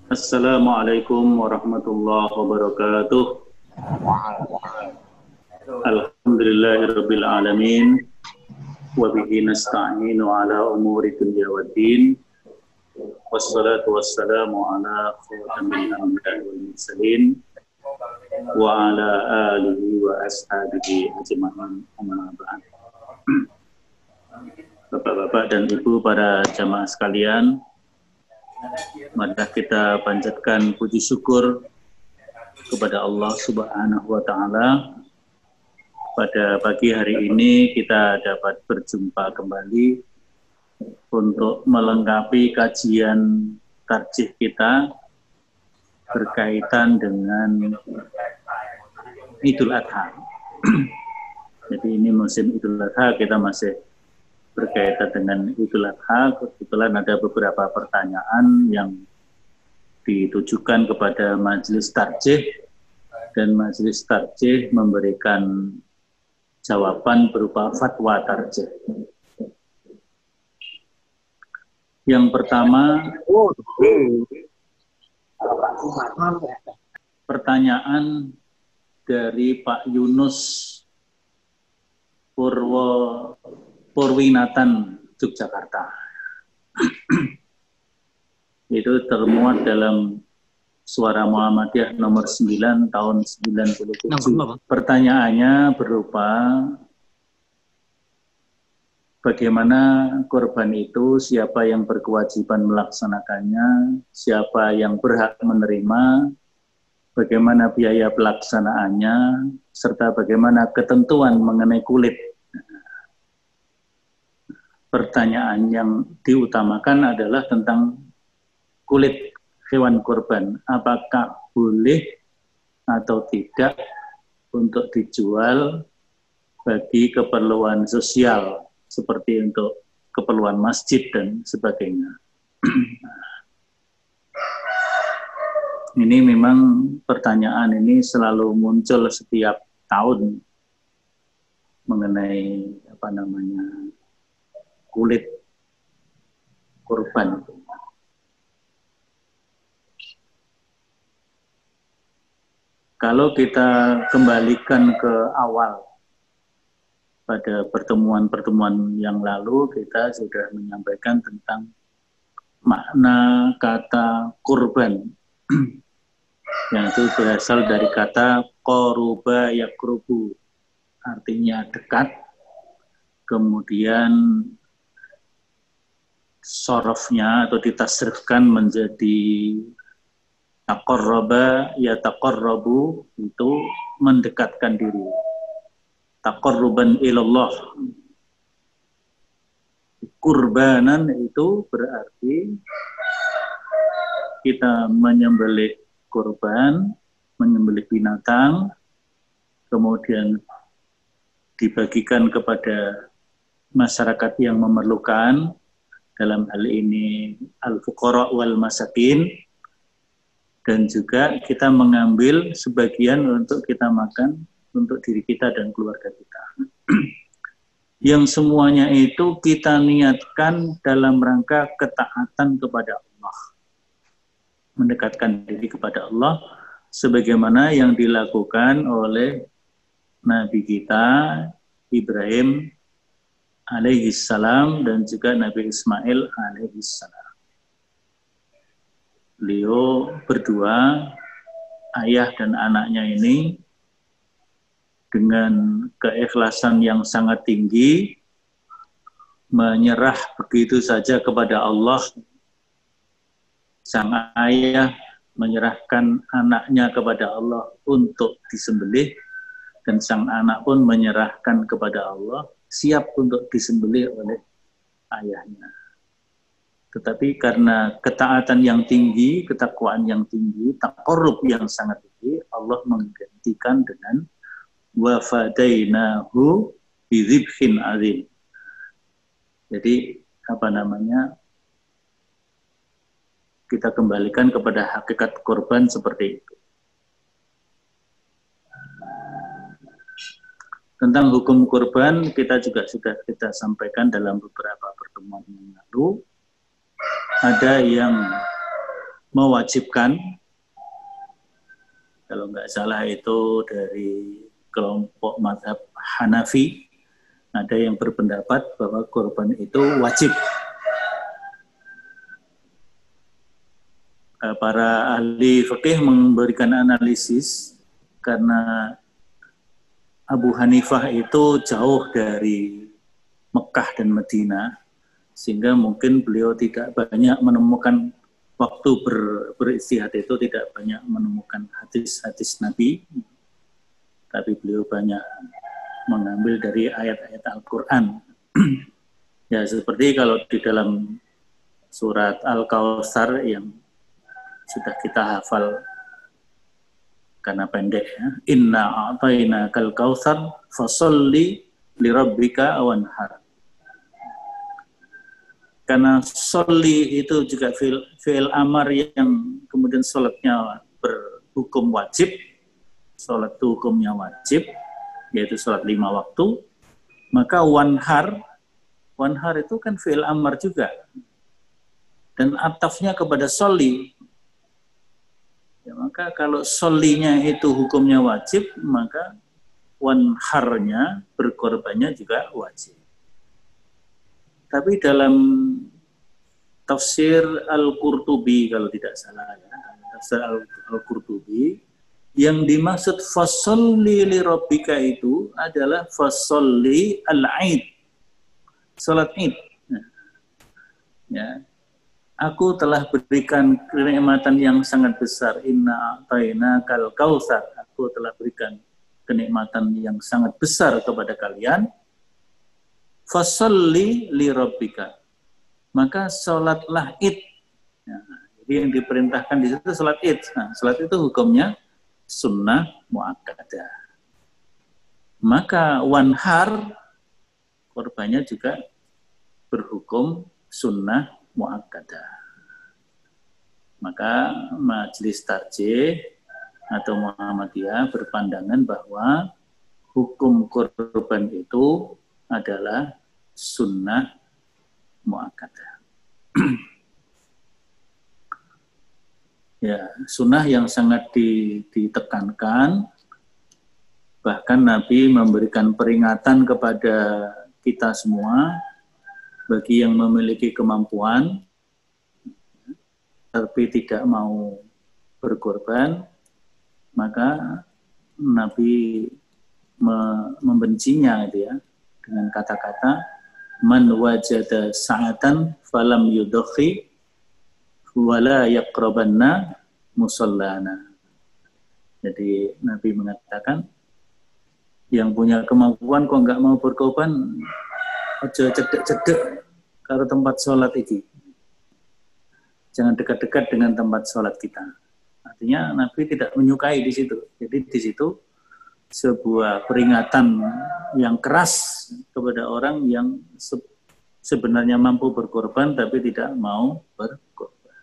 Assalamualaikum warahmatullahi wabarakatuh. Alhamdulillahirabbil alamin wa bihi nasta'inu ala umuri dunya waddin. Wassalatu wassalamu ala khatamil anbiya'i wal mursalin wa ala alihi wa ashabihi ajma'in. Amma ba'd. Bapak-bapak dan Ibu para jamaah sekalian, mari kita panjatkan puji syukur kepada Allah Subhanahu wa taala. Pada pagi hari ini kita dapat berjumpa kembali untuk melengkapi kajian tarjih kita berkaitan dengan Idul Adha. Jadi ini musim Idul Adha, kita masih berkaitan dengan Idul Adha. Kebetulan ada beberapa pertanyaan yang ditujukan kepada majelis tarjih, dan majelis tarjih memberikan jawaban berupa fatwa tarjih. Yang pertama, pertanyaan dari Pak Yunus Purwinatan, Yogyakarta. Itu termuat dalam Suara Muhammadiyah nomor 9 tahun 97. Pertanyaannya berupa, bagaimana korban itu, siapa yang berkewajiban melaksanakannya, siapa yang berhak menerima, bagaimana biaya pelaksanaannya, serta bagaimana ketentuan mengenai kulit. Pertanyaan yang diutamakan adalah tentang kulit hewan kurban. Apakah boleh atau tidak untuk dijual bagi keperluan sosial, seperti untuk keperluan masjid dan sebagainya. Ini memang pertanyaan ini selalu muncul setiap tahun mengenai kulit kurban. Kalau kita kembalikan ke awal, pada pertemuan-pertemuan yang lalu kita sudah menyampaikan tentang makna kata kurban, yang itu berasal dari kata qoruba yakrubu, artinya dekat, kemudian sorofnya atau ditasrifkan menjadi taqarraba yataqarrabu, itu mendekatkan diri. Taqarruban ilallah. Kurbanan itu berarti kita menyembelih kurban, menyembelih binatang, kemudian dibagikan kepada masyarakat yang memerlukan, dalam hal ini al-fuqara wal masakin, dan juga kita mengambil sebagian untuk kita makan untuk diri kita dan keluarga kita. Yang semuanya itu kita niatkan dalam rangka ketaatan kepada Allah, mendekatkan diri kepada Allah, sebagaimana yang dilakukan oleh Nabi kita Ibrahim alaihissalam dan juga Nabi Ismail alaihissalam. Beliau berdua, ayah dan anaknya ini, dengan keikhlasan yang sangat tinggi, menyerah begitu saja kepada Allah. Sang ayah menyerahkan anaknya kepada Allah untuk disembelih, dan sang anak pun menyerahkan kepada Allah, siap untuk disembelih oleh ayahnya. Tetapi karena ketaatan yang tinggi, ketakwaan yang tinggi, taqarrub yang sangat tinggi, Allah menggantikan dengan wa fadainahu bidzibhin azim. Jadi kita kembalikan kepada hakikat korban seperti itu. Tentang hukum kurban kita juga sudah kita sampaikan dalam beberapa pertemuan yang lalu. Ada yang mewajibkan, kalau nggak salah itu dari kelompok mazhab Hanafi, ada yang berpendapat bahwa kurban itu wajib. Para ahli fikih memberikan analisis karena Abu Hanifah itu jauh dari Mekah dan Madinah, sehingga mungkin beliau tidak banyak menemukan waktu beristihad itu, tidak banyak menemukan hadis-hadis Nabi, tapi beliau banyak mengambil dari ayat-ayat Al-Quran. Ya, seperti kalau di dalam surat Al-Kautsar yang sudah kita hafal karena pendek, ya. Inna a'tainakal kautsar fasholli lirabbika wanhar. Karena sholli itu juga fi'il amar yang kemudian sholatnya berhukum wajib, sholat itu hukumnya wajib, yaitu sholat 5 waktu, maka wanhar itu kan fi'il amar juga, dan atafnya kepada sholli. Ya, maka kalau sholinya itu hukumnya wajib, maka wanharnya, berkorbannya juga wajib. Tapi dalam tafsir Al-Qurtubi, kalau tidak salah, ya, tafsir Al-Qurtubi, yang dimaksud fasholli li rabbika itu adalah fasholli al-Aid, salat Id. Ya. Aku telah berikan kenikmatan yang sangat besar. Inna a'tainakal kautsar. Aku telah berikan kenikmatan yang sangat besar kepada kalian. Fasholli li rabbika. Maka salatlah Id. Nah, jadi yang diperintahkan di situ salat Id. Nah, salat itu hukumnya sunnah muakkadah. Maka wanhar, korbannya juga berhukum sunnah muakkadah. Maka Majelis Tarjih atau Muhammadiyah berpandangan bahwa hukum kurban itu adalah sunnah muakkadah. Ya, sunnah yang sangat ditekankan. Bahkan Nabi memberikan peringatan kepada kita semua, bagi yang memiliki kemampuan tapi tidak mau berkorban, maka Nabi membencinya, gitu ya, dengan kata-kata man wajada sa'atan falam yudhi wala yaqrabanna musallana. Jadi Nabi mengatakan, yang punya kemampuan kok nggak mau berkorban, aja cedek-cedek karo tempat sholat ini. Jangan dekat-dekat dengan tempat sholat kita. Artinya Nabi tidak menyukai di situ. Jadi di situ sebuah peringatan yang keras kepada orang yang sebenarnya mampu berkorban tapi tidak mau berkorban.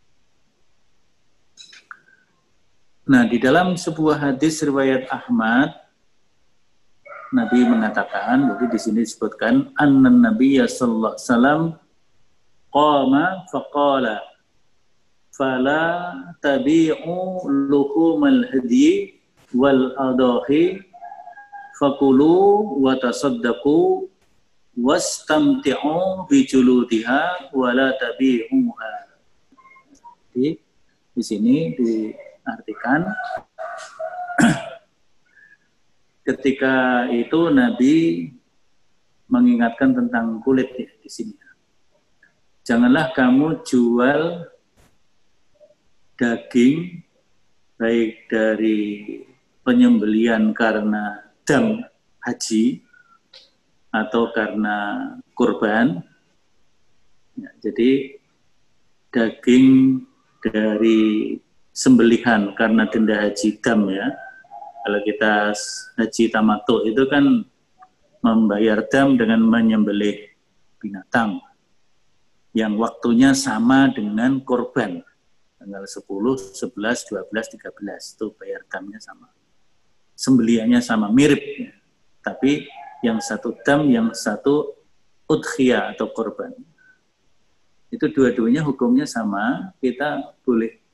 Nah, di dalam sebuah hadis riwayat Ahmad, Nabi mengatakan, jadi di sini disebutkan anna Nabiyya sallallahu alaihi wasallam qama faqala fala tabi'u luhumal hadi wal adahi fakulu wa tasaddaqu wastamti'u bi juludiha wa la tabi'uha. Jadi di sini diartikan ketika itu Nabi mengingatkan tentang kulit ya, di sini. Janganlah kamu jual daging baik dari penyembelian karena dam haji atau karena kurban. Ya, jadi daging dari sembelihan karena denda haji dam, ya. Kalau kita haji tamattu itu kan membayar dam dengan menyembelih binatang yang waktunya sama dengan kurban. Tanggal 10, 11, 12, 13 itu bayar damnya sama. Sembelihannya sama, mirip. Ya. Tapi yang satu dam, yang satu udhiyah atau kurban. Itu dua-duanya hukumnya sama, kita boleh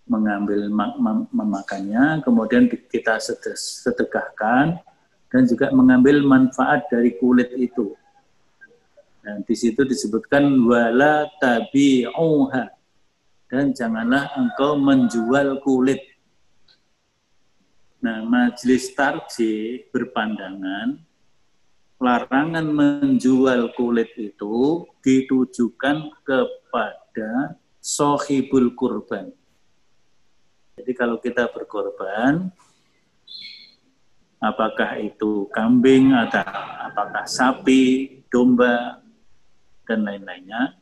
mengambil memakannya, kemudian kita sedekahkan, dan juga mengambil manfaat dari kulit itu. Dan di situ disebutkan wala tabi'uha, dan janganlah engkau menjual kulit. Nah, majelis tarjih berpandangan larangan menjual kulit itu ditujukan kepada sohibul kurban. Jadi kalau kita berkorban, apakah itu kambing atau apakah sapi, domba, dan lain-lainnya,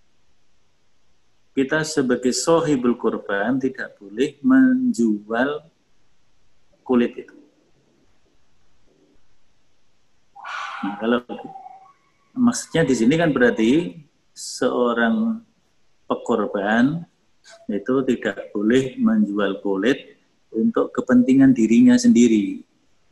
kita sebagai sohibul kurban tidak boleh menjual kulit itu. Nah, kalau maksudnya di sini kan berarti seorang pekorban itu tidak boleh menjual kulit untuk kepentingan dirinya sendiri.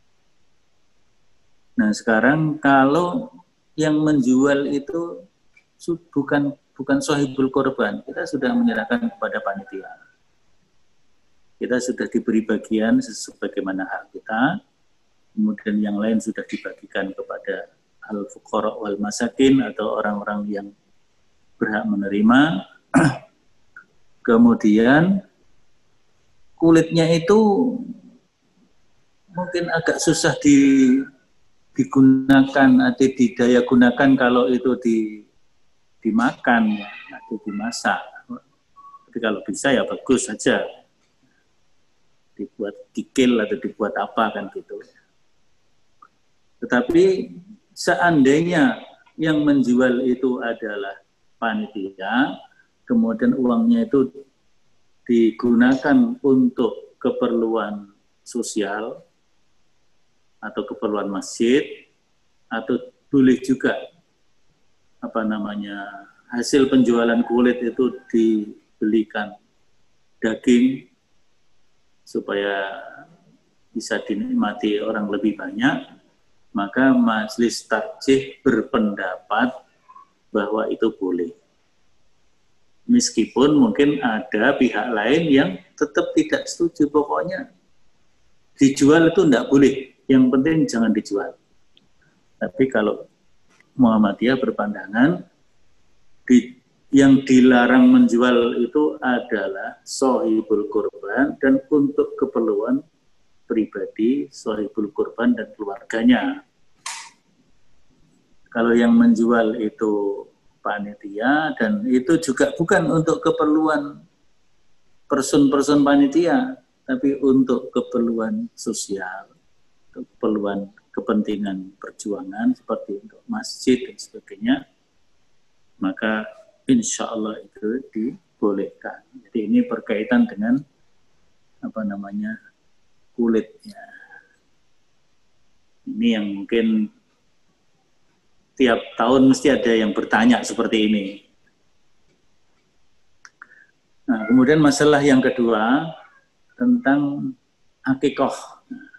Nah, sekarang kalau yang menjual itu bukan sohibul korban, kita sudah menyerahkan kepada panitia. Kita sudah diberi bagian sebagaimana hak kita, kemudian yang lain sudah dibagikan kepada al-fuqara wal masakin atau orang-orang yang berhak menerima. Kemudian kulitnya itu mungkin agak susah digunakan atau didaya gunakan kalau itu dimakan atau dimasak. Tapi kalau bisa ya bagus saja, dibuat kikil atau dibuat apa kan gitu. Tetapi seandainya yang menjual itu adalah panitia, kemudian uangnya itu digunakan untuk keperluan sosial atau keperluan masjid, atau boleh juga hasil penjualan kulit itu dibelikan daging supaya bisa dinikmati orang lebih banyak, maka majelis tarjih berpendapat bahwa itu boleh. Meskipun mungkin ada pihak lain yang tetap tidak setuju, pokoknya dijual itu tidak boleh, yang penting jangan dijual. Tapi kalau Muhammadiyah berpandangan yang dilarang menjual itu adalah sohibul kurban dan untuk keperluan pribadi sohibul kurban dan keluarganya. Kalau yang menjual itu panitia, dan itu juga bukan untuk keperluan person panitia, tapi untuk keperluan sosial, untuk keperluan kepentingan perjuangan seperti untuk masjid dan sebagainya, maka insya Allah itu dibolehkan. Jadi ini berkaitan dengan kulitnya. Ini yang mungkin tiap tahun mesti ada yang bertanya seperti ini. Nah, kemudian masalah yang kedua tentang akikoh.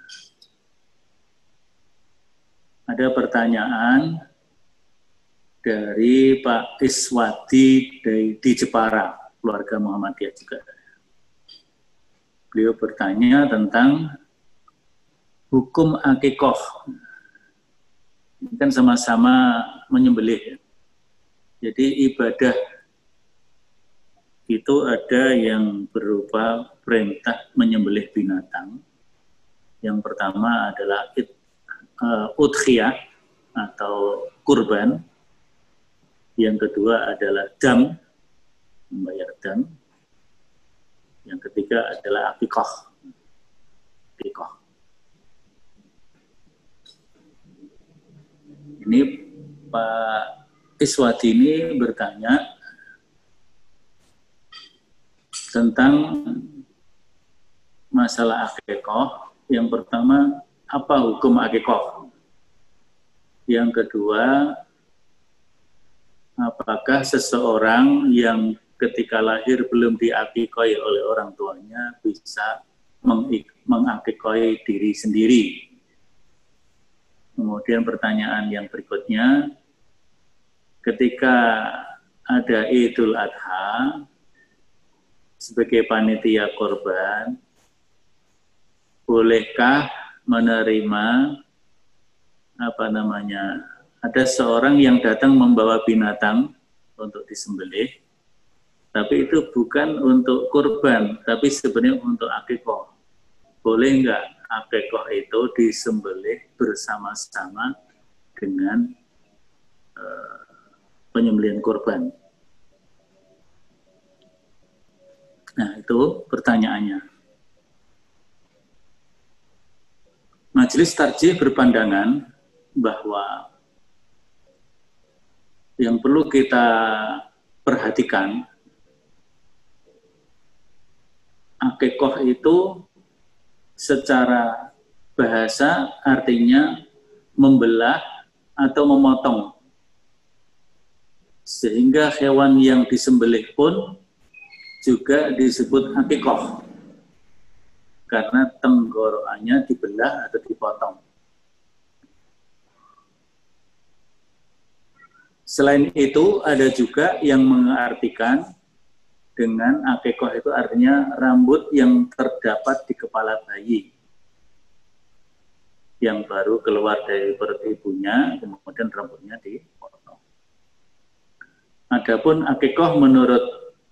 Ada pertanyaan dari Pak Iswadi di Jepara, keluarga Muhammadiyah juga. Beliau bertanya tentang hukum akikoh. Ini kan sama-sama menyembelih. Jadi ibadah itu ada yang berupa perintah menyembelih binatang. Yang pertama adalah udhiyah atau kurban. Yang kedua adalah dam, membayar dam. Yang ketiga adalah akikoh. Ini Pak Iswadi ini bertanya tentang masalah akikoh. Yang pertama, apa hukum akikoh? Yang kedua, apakah seseorang yang ketika lahir belum diakikoi oleh orang tuanya bisa mengakikoi diri sendiri? Kemudian pertanyaan yang berikutnya, ketika ada Idul Adha, sebagai panitia korban, bolehkah menerima ada seorang yang datang membawa binatang untuk disembelih, tapi itu bukan untuk kurban, tapi sebenarnya untuk akikoh. Boleh enggak akikoh itu disembelih bersama-sama dengan penyembelihan kurban? Nah, itu pertanyaannya. Majelis Tarjih berpandangan bahwa yang perlu kita perhatikan, akikoh itu secara bahasa artinya membelah atau memotong. Sehingga hewan yang disembelih pun juga disebut akikoh, karena tenggorokannya dibelah atau dipotong. Selain itu, ada juga yang mengartikan dengan akikoh itu artinya rambut yang terdapat di kepala bayi yang baru keluar dari perut ibunya, kemudian rambutnya dipotong. Adapun akikoh menurut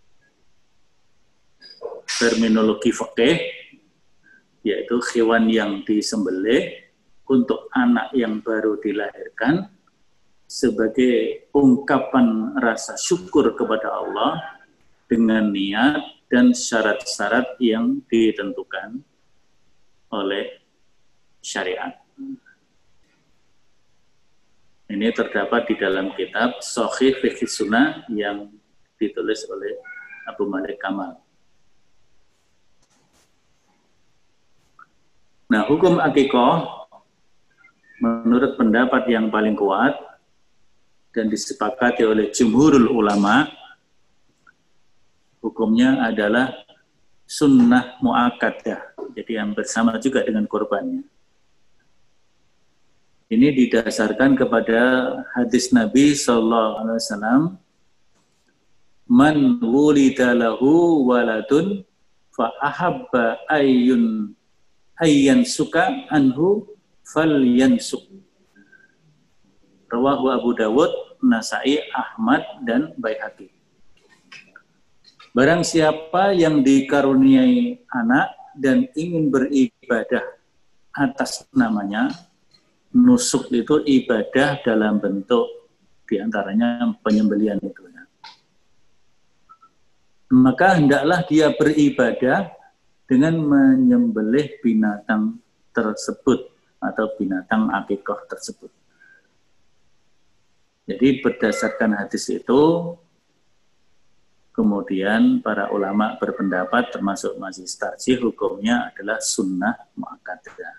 terminologi fikih, yaitu hewan yang disembelih untuk anak yang baru dilahirkan sebagai ungkapan rasa syukur kepada Allah dengan niat dan syarat-syarat yang ditentukan oleh syariat. Ini terdapat di dalam kitab Shahih Fiqh Sunnah yang ditulis oleh Abu Malik Kamal. Nah, hukum akikoh menurut pendapat yang paling kuat dan disepakati oleh jumhurul ulama, hukumnya adalah sunnah mu'akkadah, jadi yang bersama juga dengan kurbannya. Ini didasarkan kepada hadis Nabi SAW, man wulida lahu waladun fa ahabba ayyan suka anhu fal yansuk. Rawahu Abu Dawud, Nasai, Ahmad, dan Baihaqi. Barang siapa yang dikaruniai anak dan ingin beribadah atas namanya, nusuk itu ibadah dalam bentuk diantaranya penyembelihan itu. Maka hendaklah dia beribadah dengan menyembelih binatang tersebut atau binatang akikoh tersebut. Jadi berdasarkan hadis itu, kemudian para ulama berpendapat termasuk Majelis Tarjih hukumnya adalah sunnah mu'akkadah.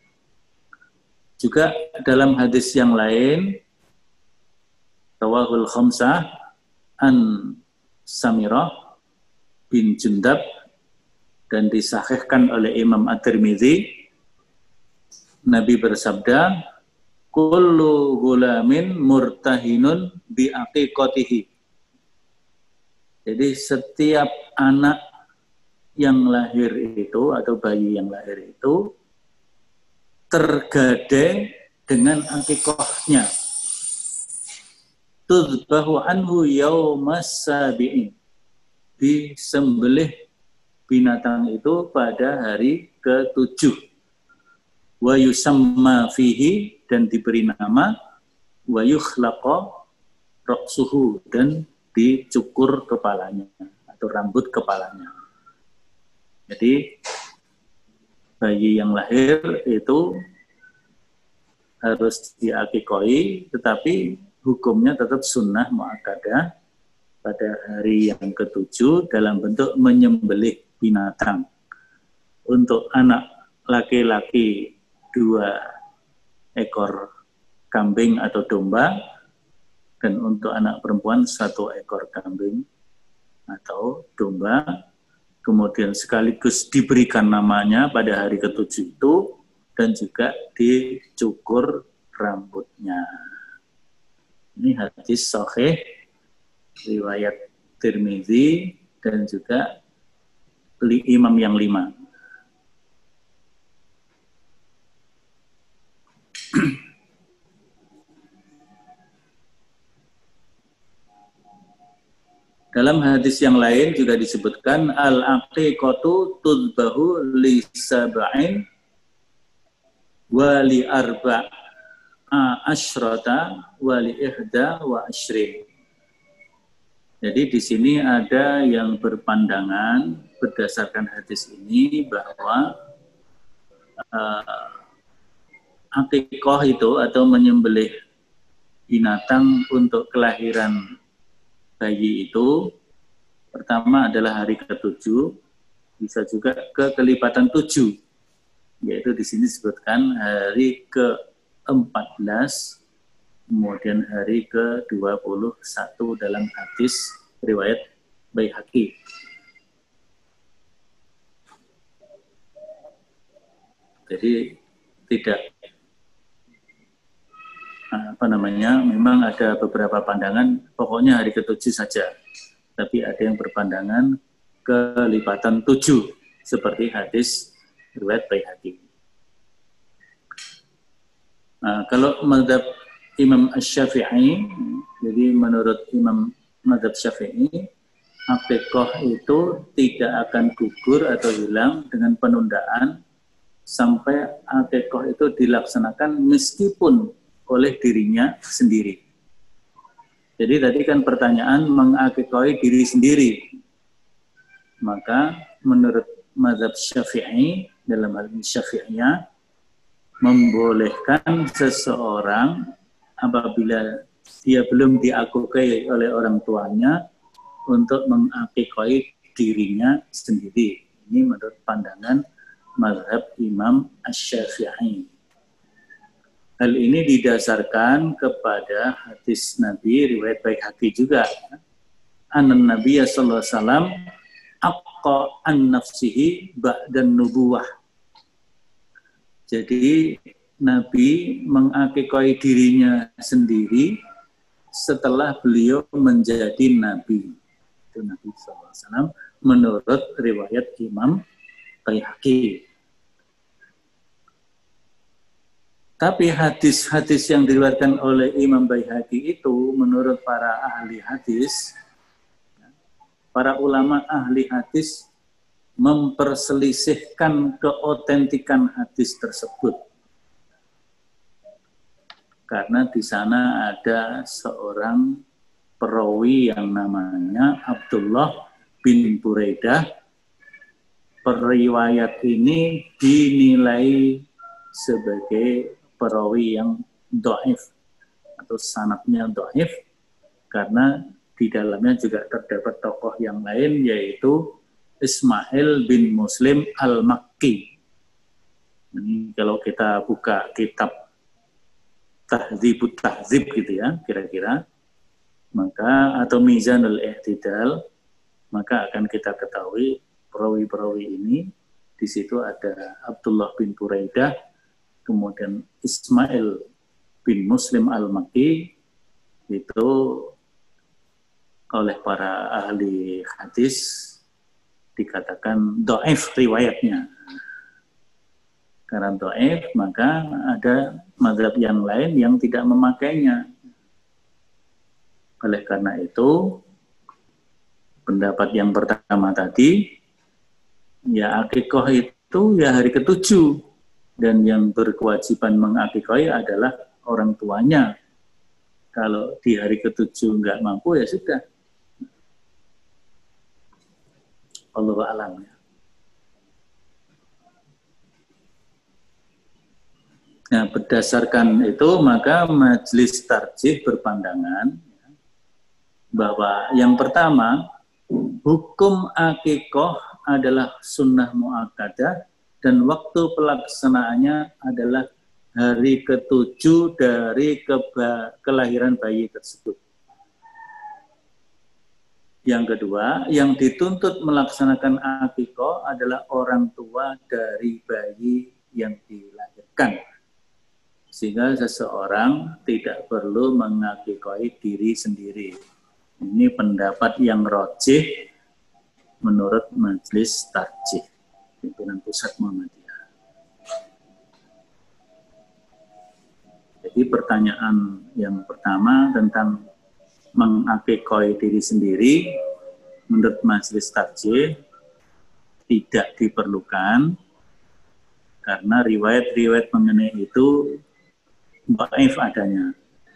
Juga dalam hadis yang lain, rawahul khamsah an Samirah bin Jundab dan disahihkan oleh Imam At-Tirmidzi, Nabi bersabda, kullu gulamin murtahinun bi aqiqatihi. Jadi setiap anak yang lahir itu atau bayi yang lahir itu tergadai dengan akikohnya. Tudbahu anhu yaumas sabi'in. Disembelih binatang itu pada hari ke-7. Wa yusamma fihi, dan diberi nama, wa yukhlaqa ra'suhu, dan dicukur kepalanya atau rambut kepalanya. Jadi bayi yang lahir itu harus diakikoi, tetapi hukumnya tetap sunnah mu'akkadah pada hari yang ke-7 dalam bentuk menyembelih binatang. Untuk anak laki-laki 2 ekor kambing atau domba, dan untuk anak perempuan 1 ekor kambing atau domba, kemudian sekaligus diberikan namanya pada hari ke-7 itu, dan juga dicukur rambutnya. Ini hadis sahih riwayat Tirmidzi dan juga imam yang 5. Dalam hadis yang lain juga disebutkan al-aqiqatu tudbahu li sab'in wa li arba'a asyrata wa li ihda wa asyrin. Jadi di sini ada yang berpandangan berdasarkan hadis ini bahwa aqiqah itu atau menyembelih binatang untuk kelahiran bayi itu pertama adalah hari ke-7, bisa juga kelipatan 7, yaitu di sini disebutkan hari ke-14, kemudian hari ke-21 dalam hadis riwayat Baihaqi. Jadi tidak memang ada beberapa pandangan pokoknya hari ke-7 saja, tapi ada yang berpandangan kelipatan 7 seperti hadis riwayat Baihaqi. Kalau mazhab Imam Asy-Syafi'i, jadi menurut Imam mazhab Syafi'i, aqiqah itu tidak akan gugur atau hilang dengan penundaan sampai aqiqah itu dilaksanakan meskipun oleh dirinya sendiri. Jadi tadi kan pertanyaan mengaqiqahi diri sendiri. Maka menurut mazhab Syafi'i, dalam hal ini Syafi'iyah, membolehkan seseorang apabila dia belum diaqiqahi oleh orang tuanya untuk mengaqiqahi dirinya sendiri. Ini menurut pandangan mazhab Imam Asy-Syafi'i. Hal ini didasarkan kepada hadis Nabi riwayat Baihaqi juga. Anan Nabi sallallahu alaihi wasallam aqqa an nafsihi ba'dan nubuwah. Jadi Nabi mengaqiqahi dirinya sendiri setelah beliau menjadi Nabi. Itu Nabi sallallahu alaihi wasallam menurut riwayat Imam Baihaqi. Tapi hadis-hadis yang diriwayatkan oleh Imam Baihaqi itu menurut para ahli hadis, para ulama ahli hadis memperselisihkan keotentikan hadis tersebut. Karena di sana ada seorang perawi yang namanya Abdullah bin Buraidah. Periwayat ini dinilai sebagai perawi yang dhaif atau sanadnya dhaif karena di dalamnya juga terdapat tokoh yang lain yaitu Ismail bin Muslim al-Makki. Ini kalau kita buka kitab Tahdzibut Tahdzib gitu ya kira-kira, maka atau Mizanul I'tidal, maka akan kita ketahui perawi-perawi ini di situ ada Abdullah bin Buraidah, kemudian Ismail bin Muslim al-Makki, itu oleh para ahli hadis dikatakan dhaif riwayatnya. Karena dhaif, maka ada mazhab yang lain yang tidak memakainya. Oleh karena itu, pendapat yang pertama tadi, ya aqiqah itu ya hari ke-7. Dan yang berkewajiban mengaqiqahi adalah orang tuanya. Kalau di hari ke-7 nggak mampu, ya sudah. Allahu a'lam. Nah, berdasarkan itu, maka majelis tarjih berpandangan bahwa yang pertama, hukum aqiqah adalah sunnah muakkadah, dan waktu pelaksanaannya adalah hari ke-7 dari kelahiran bayi tersebut. Yang kedua, yang dituntut melaksanakan aqiqah adalah orang tua dari bayi yang dilahirkan. Sehingga seseorang tidak perlu mengaqiqahi diri sendiri. Ini pendapat yang rajih menurut Majelis Tarjih Pimpinan Pusat Muhammadiyah. Jadi pertanyaan yang pertama tentang mengakikoi diri sendiri, menurut Majelis Tarjih tidak diperlukan karena riwayat-riwayat mengenai itu dhaif adanya.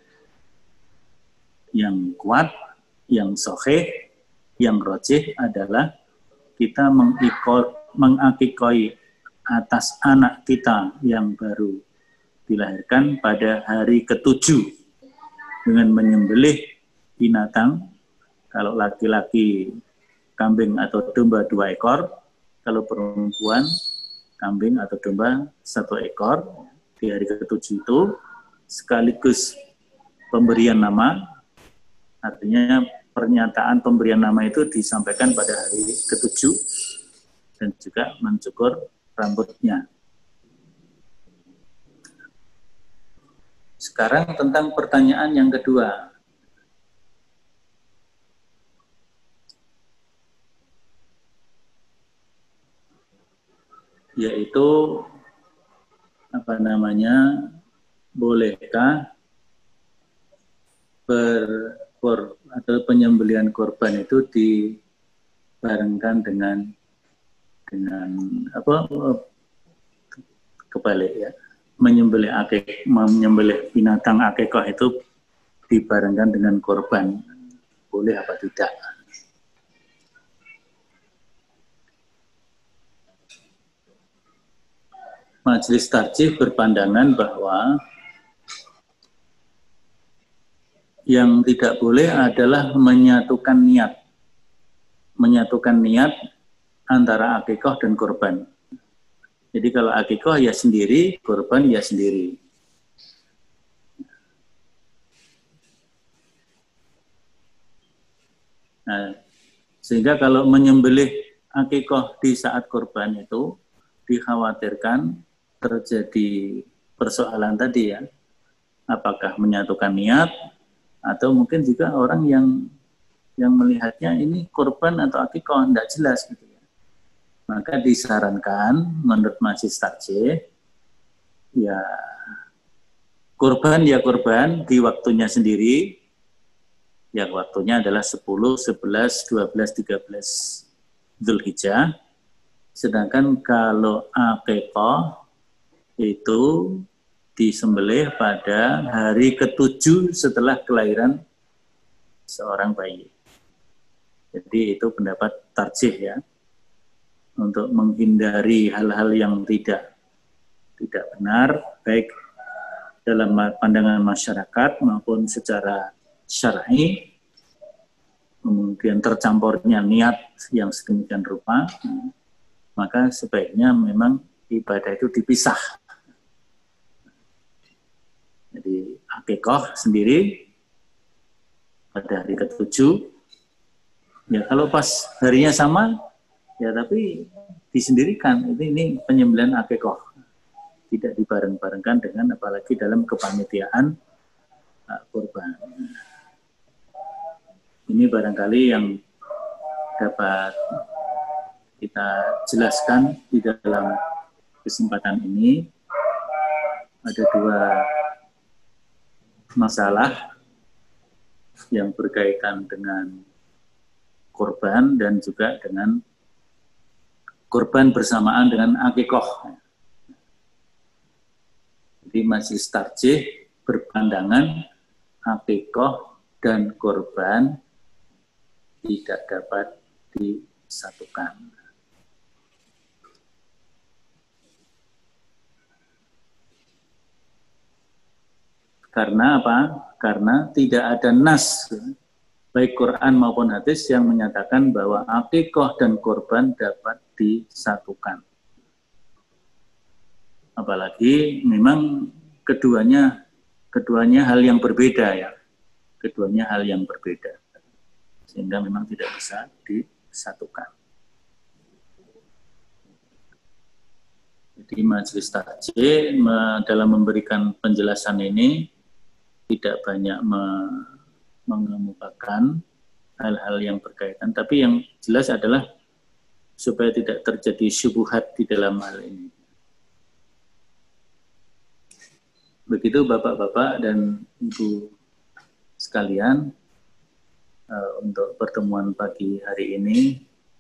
Yang kuat, yang sahih, yang rajih adalah kita mengakikoi atas anak kita yang baru dilahirkan pada hari ke-7 dengan menyembelih binatang. Kalau laki-laki kambing atau domba 2 ekor, kalau perempuan kambing atau domba 1 ekor di hari ke-7 itu, sekaligus pemberian nama. Artinya pernyataan pemberian nama itu disampaikan pada hari ke-7 dan juga mencukur rambutnya. Sekarang tentang pertanyaan yang kedua. Yaitu bolehkah atau penyembelihan korban itu dibarengkan dengan kebalik ya, menyembelih binatang akikah itu dibarengkan dengan korban, boleh apa tidak? Majelis Tarjih berpandangan bahwa yang tidak boleh adalah menyatukan niat antara akikah dan korban. Jadi kalau akikah ya sendiri, korban ya sendiri. Nah, sehingga kalau menyembelih akikah di saat korban itu dikhawatirkan terjadi persoalan tadi ya, apakah menyatukan niat atau mungkin juga orang yang melihatnya ini korban atau akikah tidak jelas gitu ya. Maka disarankan menurut Majelis Tarjih ya korban di waktunya sendiri, yang waktunya adalah 10, 11, 12, 13 Dzulhijjah. Sedangkan kalau akikah itu disembelih pada hari ke-7 setelah kelahiran seorang bayi. Jadi itu pendapat tarjih ya, untuk menghindari hal-hal yang tidak benar, baik dalam pandangan masyarakat maupun secara syar'i, kemudian tercampurnya niat yang sedemikian rupa, maka sebaiknya memang ibadah itu dipisah. Jadi akikah sendiri pada hari ke-7, ya kalau pas harinya sama, ya tapi disendirikan. Ini penyembelihan akikah, tidak dibareng-barengkan dengan apalagi dalam kepanitiaan kurban. Ini barangkali yang dapat kita jelaskan di dalam kesempatan ini. Ada 2 masalah yang berkaitan dengan korban dan juga dengan korban bersamaan dengan akikah. Jadi Majelis Tarjih berpandangan akikah dan korban tidak dapat disatukan. Karena apa? Karena tidak ada nas, baik Quran maupun hadis yang menyatakan bahwa akikah dan korban dapat disatukan. Apalagi memang keduanya hal yang berbeda ya. Keduanya hal yang berbeda. Sehingga memang tidak bisa disatukan. Jadi Majelis Tarjih dalam memberikan penjelasan ini tidak banyak mengemukakan hal-hal yang berkaitan, tapi yang jelas adalah supaya tidak terjadi syubhat di dalam hal ini. Begitu Bapak-bapak dan Ibu sekalian, untuk pertemuan pagi hari ini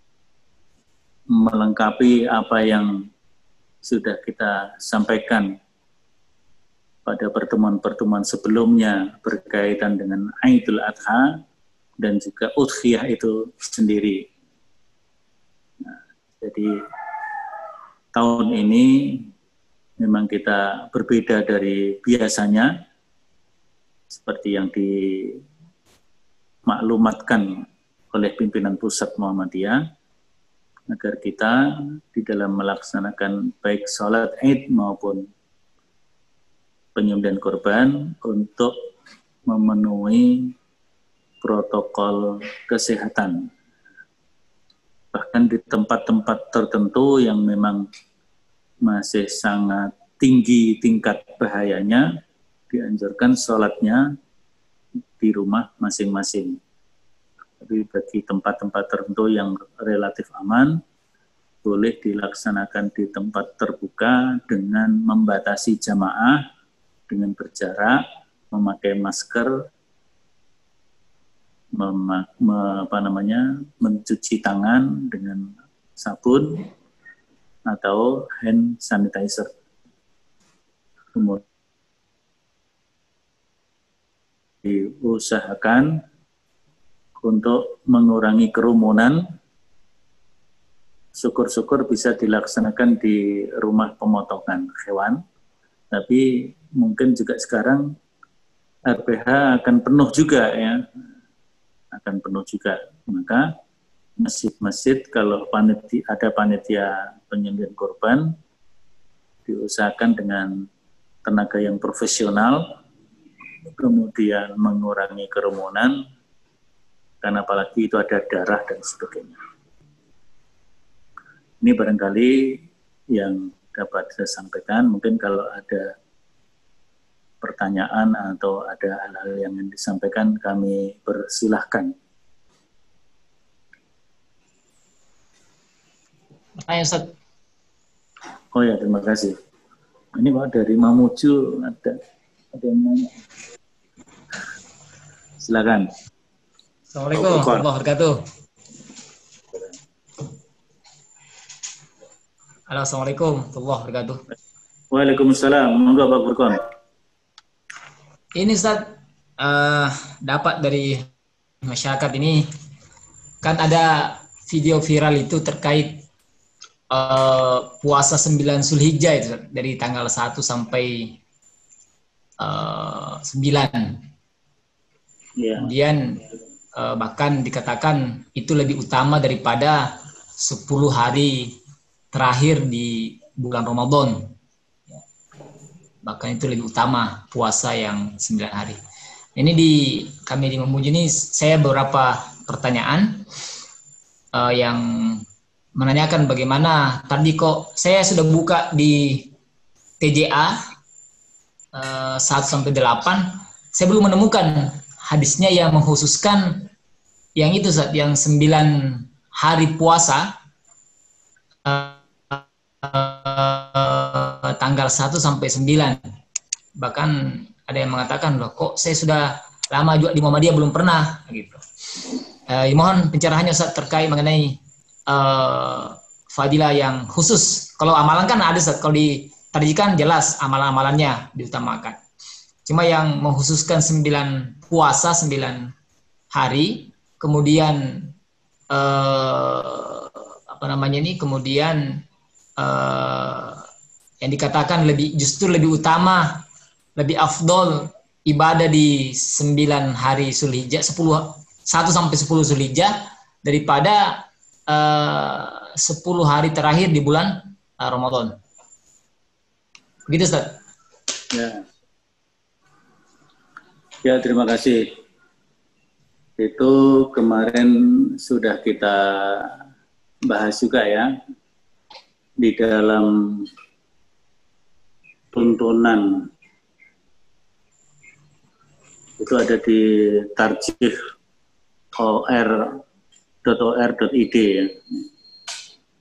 melengkapi apa yang sudah kita sampaikan pada pertemuan-pertemuan sebelumnya berkaitan dengan Idul Adha dan juga Udhiyah itu sendiri. Nah, jadi tahun ini memang kita berbeda dari biasanya, seperti yang dimaklumatkan oleh pimpinan pusat Muhammadiyah, agar kita di dalam melaksanakan baik sholat Id maupun penyembelihan korban untuk memenuhi protokol kesehatan. Bahkan di tempat-tempat tertentu yang memang masih sangat tinggi tingkat bahayanya, dianjurkan sholatnya di rumah masing-masing. Tapi bagi tempat-tempat tertentu yang relatif aman, boleh dilaksanakan di tempat terbuka dengan membatasi jamaah, dengan berjarak, memakai masker, mencuci tangan dengan sabun atau hand sanitizer. Kemudian diusahakan untuk mengurangi kerumunan. Syukur-syukur bisa dilaksanakan di rumah pemotongan hewan, tapi mungkin juga sekarang RPH akan penuh juga ya, akan penuh juga. Maka masjid-masjid kalau ada panitia penyembelihan korban, diusahakan dengan tenaga yang profesional, kemudian mengurangi kerumunan, karena apalagi itu ada darah dan sebagainya. Ini barangkali yang dapat saya sampaikan. Mungkin kalau ada pertanyaan atau ada hal-hal yang ingin disampaikan, kami persilahkan. Ustaz. Oh ya, terima kasih. Ini Pak dari Mamuju ada yang nanya. Silakan. Assalamualaikum warahmatullahi wabarakatuh. Halo, assalamualaikum warahmatullahi wabarakatuh. Waalaikumsalam. Monggo Pak Burkon. Ini Ustaz, dapat dari masyarakat ini, kan ada video viral itu terkait puasa 9 Zulhijjah itu dari tanggal 1 sampai 9. Yeah. Kemudian bahkan dikatakan itu lebih utama daripada 10 hari terakhir di bulan Ramadan. Bahkan itu lebih utama puasa yang 9 hari. Ini kami di Mamuju ini saya beberapa pertanyaan yang menanyakan bagaimana tadi kok saya sudah buka di TJA 1 sampai 8, saya belum menemukan hadisnya yang mengkhususkan yang itu Ustaz, yang 9 hari puasa tanggal 1 sampai 9. Bahkan ada yang mengatakan loh, kok saya sudah lama juga di Muhammadiyah belum pernah gitu. Mohon pencerahannya Ustaz terkait mengenai fadilah yang khusus. Kalau amalan kan ada Ustaz, kalau ditarjikan jelas amalan-amalannya diutamakan. Cuma yang mengkhususkan 9 puasa 9 hari, kemudian kemudian yang dikatakan justru lebih utama, lebih afdol ibadah di 9 hari Zulhijjah, 1 sampai 10 Zulhijjah daripada 10 hari terakhir di bulan Ramadan. Begitu Ustaz. Ya, terima kasih. Itu kemarin sudah kita bahas juga ya, di dalam tuntunan itu ada di tarjih or.or.id ya.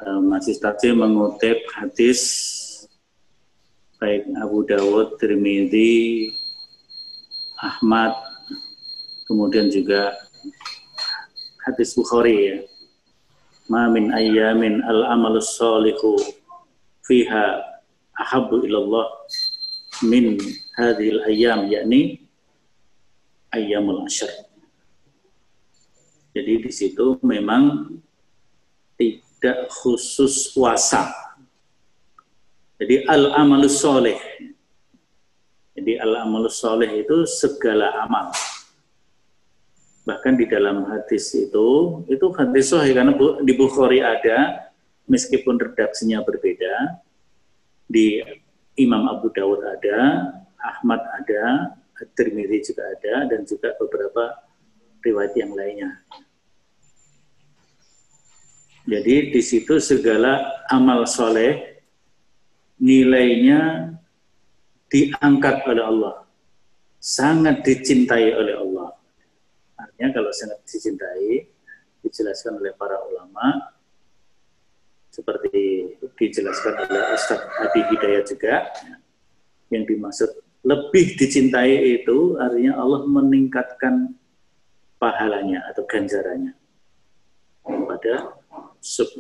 Majelis Tarjih mengutip hadis baik Abu Dawud, Tirmidzi, Ahmad, kemudian juga hadis Bukhari ya. Ma min ayyamin al-amalus shalihu fiha ahabbu ilallah min hadhil ayyam, yakni ayyamul ashr. Jadi di situ memang tidak khusus puasa. Jadi al-amalus sholih. Jadi al-amalus sholih itu segala amal. Bahkan di dalam hadis itu hadis sahih karena di Bukhari ada, meskipun redaksinya berbeda, di Imam Abu Dawud ada, Ahmad ada, Tirmidzi juga ada, dan juga beberapa riwayat yang lainnya. Jadi di situ segala amal soleh nilainya diangkat oleh Allah, sangat dicintai oleh Allah. Artinya kalau sangat dicintai, dijelaskan oleh para ulama, seperti dijelaskan oleh Ustadz Adi Hidayat juga, yang dimaksud lebih dicintai itu artinya Allah meningkatkan pahalanya atau ganjarannya pada 10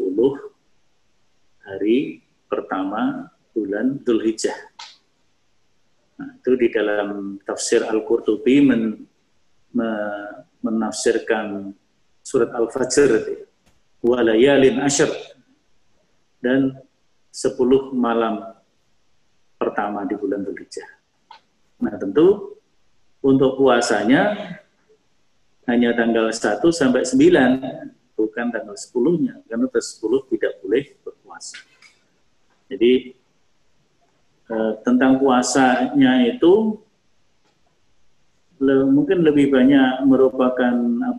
hari pertama bulan Dzulhijjah. Nah, itu di dalam tafsir Al-Qurtubi menafsirkan surat Al-Fajr, wa layalin ashr, dan 10 malam pertama di bulan Dzulhijjah. Nah, tentu untuk puasanya hanya tanggal 1 sampai 9, bukan tanggal 10-nya, karena tanggal 10 tidak boleh berpuasa. Jadi tentang puasanya itu mungkin lebih banyak merupakan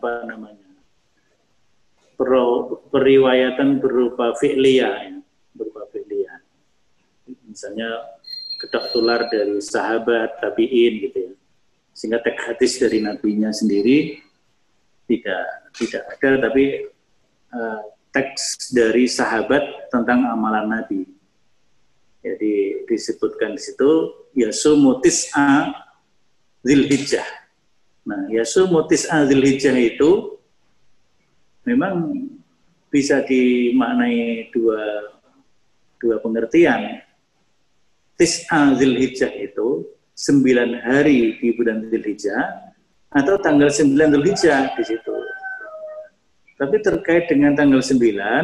periwayatan berupa fi'liyah, ya, berupa fi'liyah. Misalnya ketok tular dari sahabat, tabi'in gitu ya. Sehingga teks hadis dari nabinya sendiri tidak ada, tapi teks dari sahabat tentang amalan Nabi. Jadi disebutkan di situ yasumu tis'a Dzulhijjah. Nah, yasumu tis'a Dzulhijjah itu memang bisa dimaknai dua pengertian. Tis'a Dzulhijjah itu 9 hari di bulan Dzulhijjah atau tanggal 9 Dzulhijjah di situ. Tapi terkait dengan tanggal 9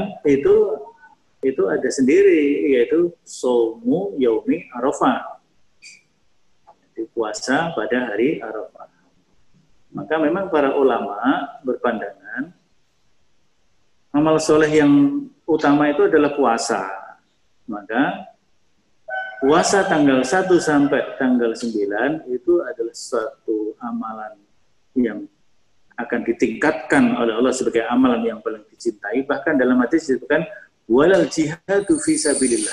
itu ada sendiri, yaitu Shaumu Yaumi Arafah. Jadi puasa pada hari Arafah. Maka memang para ulama berpandangan amal soleh yang utama itu adalah puasa. Maka puasa tanggal 1 sampai tanggal 9 itu adalah suatu amalan yang akan ditingkatkan oleh Allah sebagai amalan yang paling dicintai. Bahkan dalam hadis disebutkan walal jihadu fi sabilillah.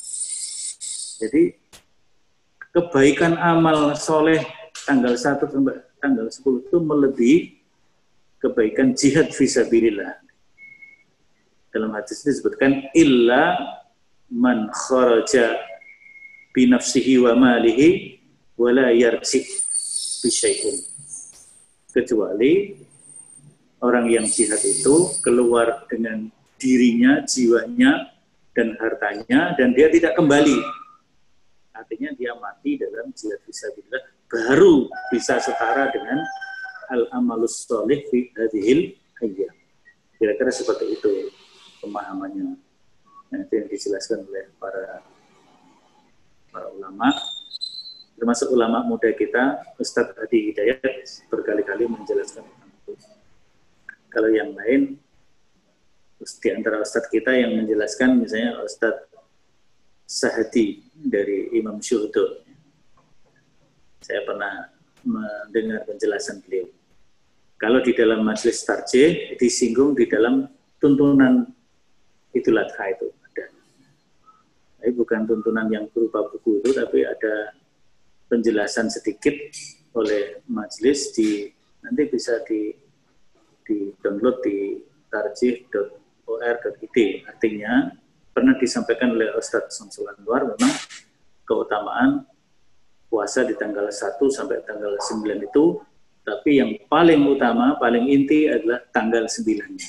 Jadi kebaikan amal soleh tanggal 1 sampai tanggal 10 itu melebihi kebaikan jihad fi sabilillah. Dalam hadis disebutkan illa man kharaja bi nafsihi wa malihi wala yarji bi syai'in. Kecuali orang yang jihad itu keluar dengan dirinya, jiwanya, dan hartanya, dan dia tidak kembali. Artinya dia mati dalam jihad fisabilillah, baru bisa setara dengan al-amalus sholih fi hadhil ayyam. Kira-kira seperti itu pemahamannya. Nah, itu yang dijelaskan oleh para ulama. Termasuk ulama muda kita, Ustadz Adi Hidayat berkali-kali menjelaskan tentang itu. Kalau yang lain, di antara Ustadz kita yang menjelaskan, misalnya Ustadz Sahadi dari Imam Syuhdo. Saya pernah mendengar penjelasan beliau. Kalau di dalam majelis tarjih, disinggung di dalam tuntunan Idul Adha itu ada. Tapi bukan tuntunan yang berupa buku itu, tapi ada penjelasan sedikit oleh majelis, nanti bisa di download di tarjih.org .or.id. Artinya pernah disampaikan oleh Ustadz Samsul Anwar, memang keutamaan puasa di tanggal 1 sampai tanggal 9 itu, tapi yang paling utama, paling inti adalah tanggal 9-nya.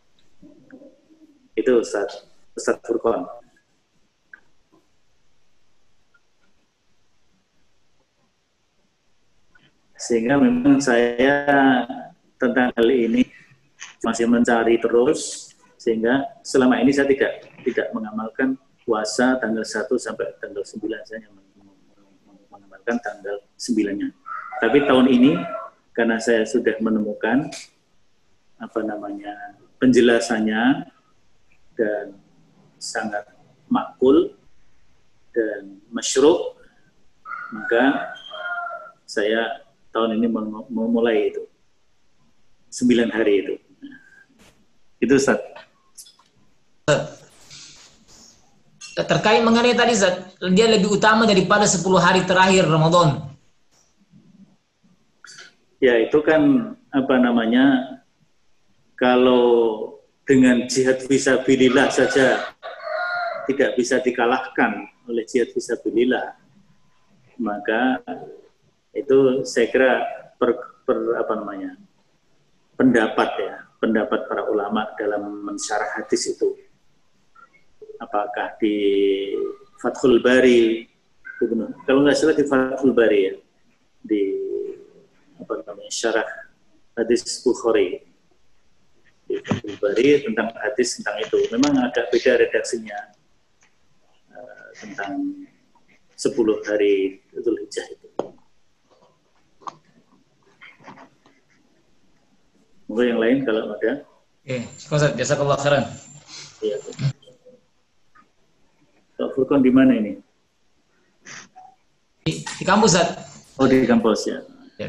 Itu Ustadz Furqan. Sehingga memang saya tentang hal ini masih mencari terus, sehingga selama ini saya tidak mengamalkan puasa tanggal 1 sampai tanggal 9, saya mengamalkan tanggal 9-nya. Tapi tahun ini karena saya sudah menemukan penjelasannya dan sangat makul dan masyru', maka saya tahun ini memulai itu 9 hari itu. Itu Ustaz. Terkait mengenai tadi Ustaz, dia lebih utama daripada 10 hari terakhir Ramadan. Ya, itu kan kalau dengan jihad fisabilillah saja tidak bisa dikalahkan oleh jihad fisabilillah, maka itu saya kira pendapat para ulama dalam mensyarah hadis itu, apakah di Fathul Bari, kalau nggak salah di Fathul Bari ya, di syarah hadis Bukhari, di Fathul Bari tentang hadis tentang itu, memang agak beda redaksinya tentang 10 hari Dzulhijjah itu. Mungkin yang lain kalau ada. Ustaz, jazakallah khairan. Iya. Pak Furqan di mana ini? Di kampus, Ustaz. Oh, di kampus ya.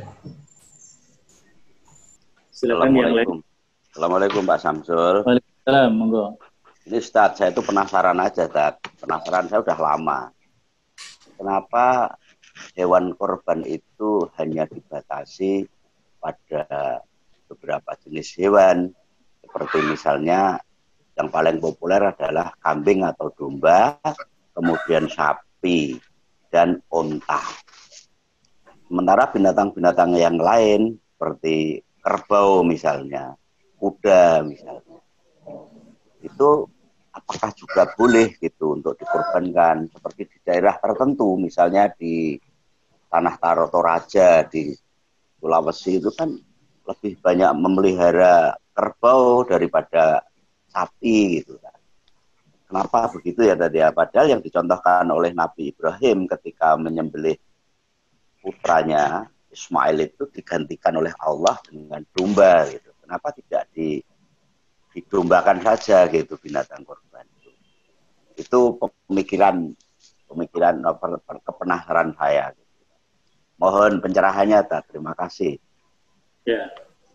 Silakan yang lain. Assalamualaikum Pak Samsul. Waalaikumsalam, monggo. Ini Ustaz, saya itu penasaran aja, Ustaz. Penasaran, saya udah lama. Kenapa hewan korban itu hanya dibatasi pada beberapa jenis hewan, seperti misalnya yang paling populer adalah kambing atau domba, kemudian sapi dan unta. Sementara binatang-binatang yang lain seperti kerbau misalnya, kuda misalnya, itu apakah juga boleh gitu untuk dikorbankan seperti di daerah tertentu, misalnya di Tanah Toraja di Sulawesi itu kan lebih banyak memelihara kerbau daripada sapi gitu kan. Kenapa begitu ya tadi ya? Padahal yang dicontohkan oleh Nabi Ibrahim ketika menyembelih putranya Ismail itu digantikan oleh Allah dengan domba gitu. Kenapa tidak didombakan saja gitu binatang korban itu? Itu pemikiran kepenasaran saya. Gitu. Mohon pencerahannya, terima kasih. Ya,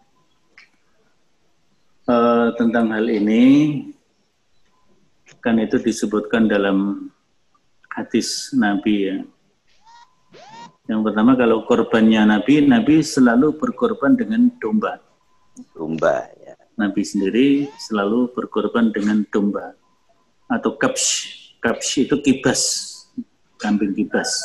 tentang hal ini kan itu disebutkan dalam hadis Nabi ya. Yang pertama kalau korbannya Nabi selalu berkorban dengan domba. Domba ya. Nabi sendiri selalu berkorban dengan domba atau kabsh. Kabsh itu kibas, kambing kibas.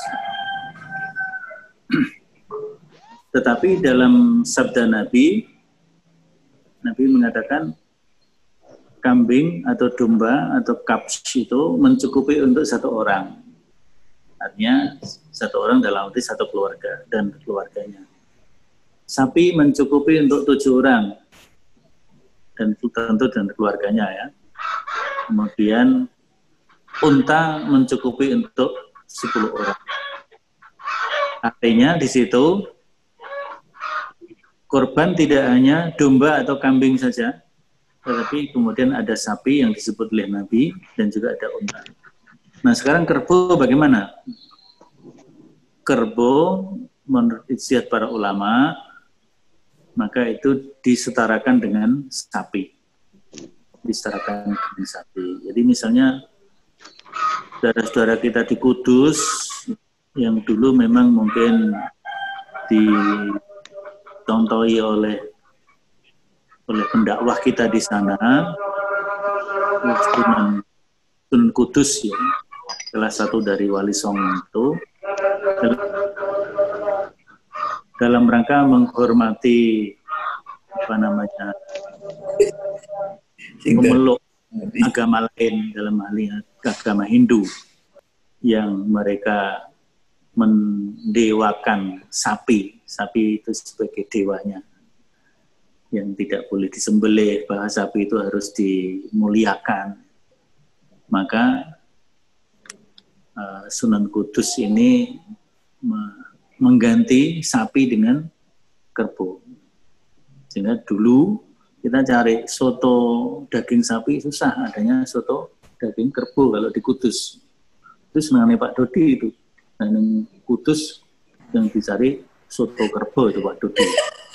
Tetapi dalam sabda Nabi mengatakan kambing atau domba atau kabsh itu mencukupi untuk 1 orang. Artinya 1 orang dalam arti 1 keluarga dan keluarganya. Sapi mencukupi untuk 7 orang dan tentu dan keluarganya ya. Kemudian unta mencukupi untuk 10 orang. Artinya di situ korban tidak hanya domba atau kambing saja, tetapi kemudian ada sapi yang disebut oleh Nabi dan juga ada unta. Nah sekarang kerbau bagaimana? Kerbau menurut ijtihad para ulama, maka itu disetarakan dengan sapi. Disetarakan dengan sapi. Jadi misalnya saudara-saudara kita di Kudus yang dulu memang mungkin dicontohi oleh pendakwah kita di sana, Sunan Kudus ya, salah satu dari Wali Songo itu, dalam rangka menghormati memeluk agama lain, dalam hal ini agama Hindu yang mereka mendewakan sapi itu sebagai dewanya yang tidak boleh disembelih, bahwa sapi itu harus dimuliakan. Maka Sunan Kudus ini mengganti sapi dengan kerbau. Sehingga dulu kita cari soto daging sapi susah, adanya soto daging kerbau kalau di Kudus. Terus mengenai Pak Dodi itu, dan Kudus yang dicari soto kerbau itu Pak Dodi.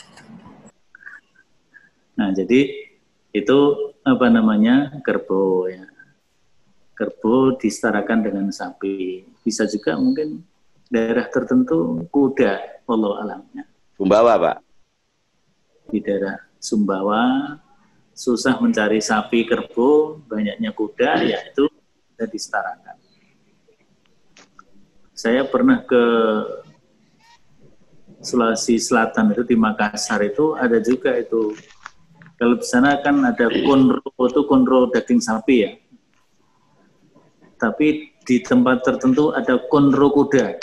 Nah, jadi itu kerbau ya. Kerbau disetarakan dengan sapi. Bisa juga mungkin daerah tertentu kuda, wallahu alamnya. Sumbawa, Pak. Di daerah Sumbawa susah mencari sapi kerbau, banyaknya kuda, ya itu sudah disetarakan. Saya pernah ke Sulawesi Selatan itu, di Makassar itu ada juga itu. Kalau di sana kan ada konro daging sapi ya. Tapi di tempat tertentu ada konro kuda.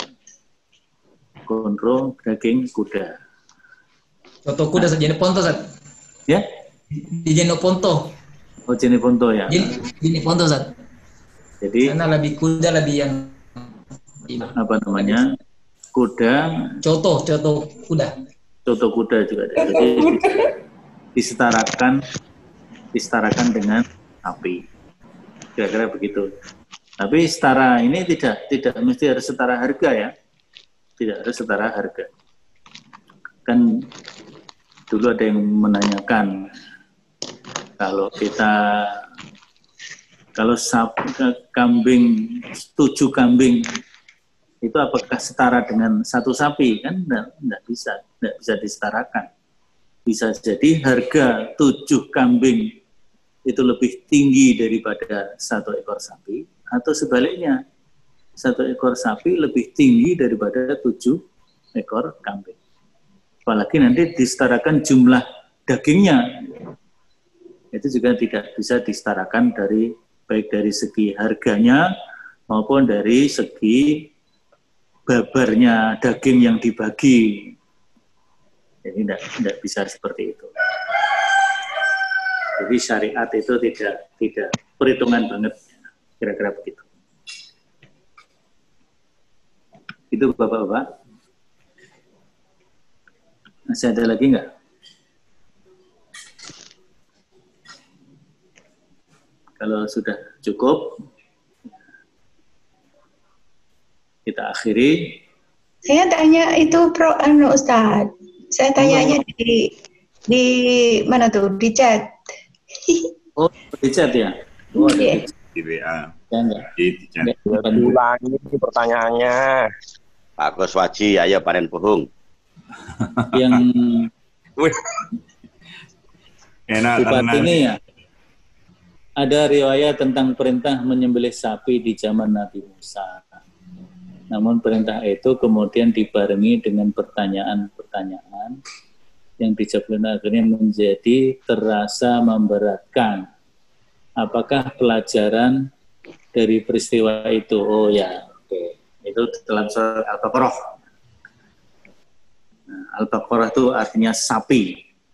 Konro daging kuda. Soto kuda sejenis ponto, Sat. Ya? Di Jenoponto. Oh, Jenoponto ya. Jenoponto, Sat. Jadi sana lebih kuda, lebih yang kuda. Coto kuda. Coto kuda juga ada. Jadi disetarakan dengan sapi. Kira-kira begitu. Tapi setara ini tidak mesti harus setara harga ya. Tidak harus setara harga. Kan dulu ada yang menanyakan kalau kambing 7 kambing itu apakah setara dengan 1 sapi? Kan enggak bisa disetarakan. Bisa jadi harga 7 kambing itu lebih tinggi daripada 1 ekor sapi, atau sebaliknya 1 ekor sapi lebih tinggi daripada 7 ekor kambing. Apalagi nanti disetarakan jumlah dagingnya, itu juga tidak bisa disetarakan baik dari segi harganya maupun dari segi babarnya daging yang dibagi. Jadi tidak bisa seperti itu. Jadi syariat itu tidak perhitungan banget, kira-kira begitu. Itu Bapak-Bapak. Masih ada lagi nggak? Kalau sudah cukup, kita akhiri. Saya tanya itu Ustaz. Saya tanyanya di mana tuh? Di chat. Oh, di chat ya? Oh, yeah. Di WA. Ya, Di chat. Ulangi pertanyaannya. Pak Goswaji, ayo panen pohong. Yang Wih. Enak Bupati ini ya, ada riwayat tentang perintah menyembelih sapi di zaman Nabi Musa. Namun perintah itu kemudian dibarengi dengan pertanyaan-pertanyaan yang dijawabkan akhirnya menjadi terasa memberatkan. Apakah pelajaran dari peristiwa itu? Oh ya, oke. Itu dalam surat Al-Baqarah. Al-Baqarah itu artinya sapi,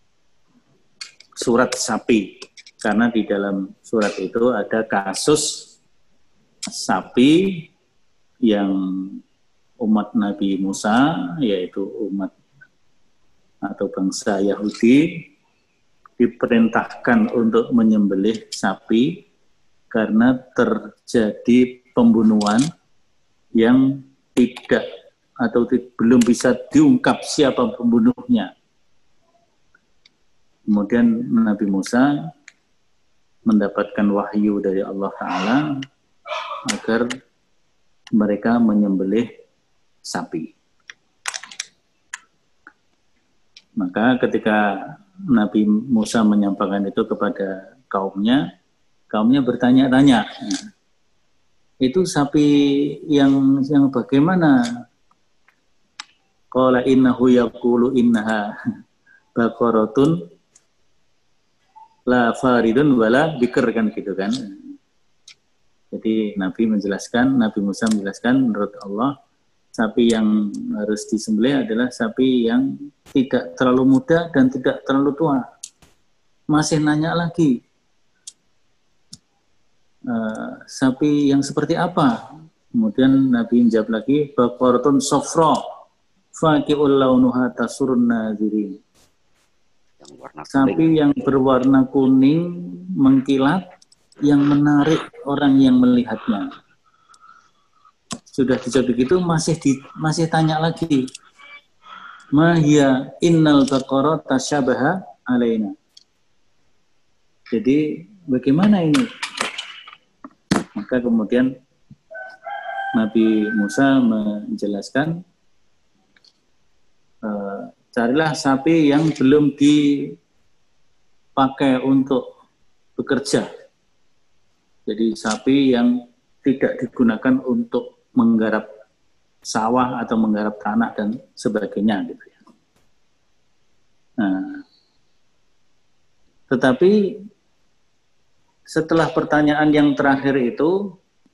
surat sapi, karena di dalam surat itu ada kasus sapi yang umat Nabi Musa, yaitu umat atau bangsa Yahudi, diperintahkan untuk menyembelih sapi karena terjadi pembunuhan yang belum bisa diungkap siapa pembunuhnya. Kemudian Nabi Musa mendapatkan wahyu dari Allah Ta'ala agar mereka menyembelih sapi. Maka ketika Nabi Musa menyampaikan itu kepada kaumnya kaumnya bertanya-tanya. Nah, itu sapi yang bagaimana? Qala innahu yaqulu innaha baqaratun la faridun wala bikr, kan gitu kan. Jadi Nabi Musa menjelaskan menurut Allah sapi yang harus disembelih adalah sapi yang tidak terlalu muda dan tidak terlalu tua. Masih nanya lagi, sapi yang seperti apa? Kemudian Nabi menjawab lagi, baqaratun safra faqi'ul launuha tasurun nazirin. Sapi yang berwarna kuning mengkilat yang menarik orang yang melihatnya. Sudah dijawab begitu, masih tanya lagi. Ma hiya innal baqara tasyabaha alaina. Jadi bagaimana ini? Maka kemudian Nabi Musa menjelaskan, carilah sapi yang belum dipakai untuk bekerja. Jadi sapi yang tidak digunakan untuk menggarap sawah atau menggarap tanah dan sebagainya gitu ya. Nah, tetapi setelah pertanyaan yang terakhir itu,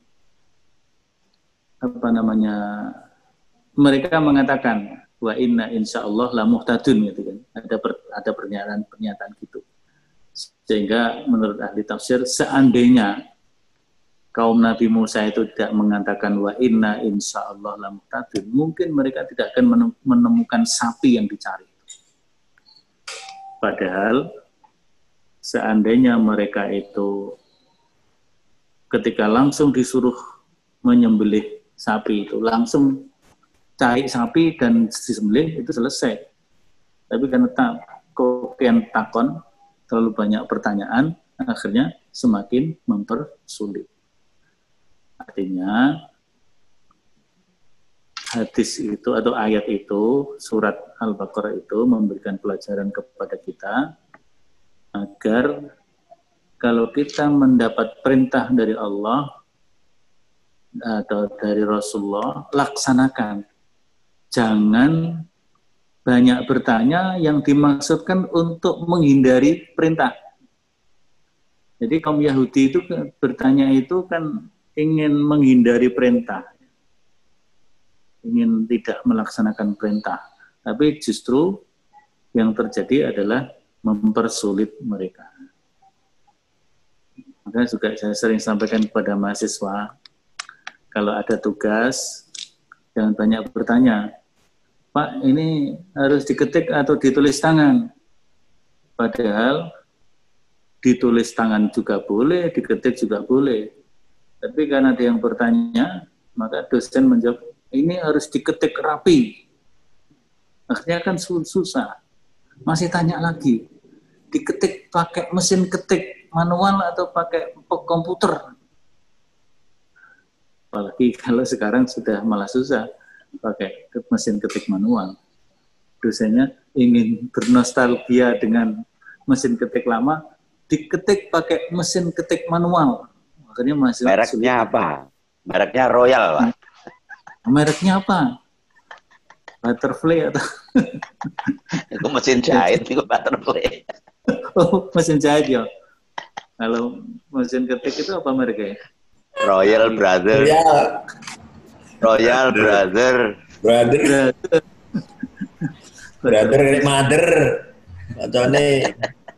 mereka mengatakan wa inna insyaallah la muhtadun gitu kan. Ada pernyataan gitu. Sehingga menurut ahli tafsir, seandainya kaum Nabi Musa itu tidak mengatakan wa inna insyaallah la muhtadun, mungkin mereka tidak akan menemukan sapi yang dicari. Padahal seandainya mereka itu ketika langsung disuruh menyembelih sapi itu, langsung cari sapi dan disembelih, itu selesai. Tapi karena kokian takon, terlalu banyak pertanyaan, akhirnya semakin mempersulit. Artinya hadis itu atau ayat itu, surat Al-Baqarah itu memberikan pelajaran kepada kita agar kalau kita mendapat perintah dari Allah atau dari Rasulullah, laksanakan. Jangan banyak bertanya yang dimaksudkan untuk menghindari perintah. Jadi kaum Yahudi itu bertanya itu kan ingin menghindari perintah, ingin tidak melaksanakan perintah. Tapi justru yang terjadi adalah mempersulit mereka. Maka juga saya sering sampaikan kepada mahasiswa, kalau ada tugas, jangan banyak bertanya. Pak, ini harus diketik atau ditulis tangan? Padahal ditulis tangan juga boleh, diketik juga boleh. Tapi karena ada yang bertanya, maka dosen menjawab, ini harus diketik rapi. Akhirnya kan susah. Masih tanya lagi, diketik pakai mesin ketik manual atau pakai komputer? Apalagi kalau sekarang sudah malah susah pakai mesin ketik manual. Dosennya ingin bernostalgia dengan mesin ketik lama, diketik pakai mesin ketik manual. Akhirnya masih mereknya sulit. Apa? Mereknya Royal, Pak. Mereknya apa? Butterfly atau? Itu mesin jahit, itu Butterfly. Oh, mesin jahit ya. Kalau mesin ketik itu apa mereknya? Royal Brother. Royal Brother. Brother mother. Macane.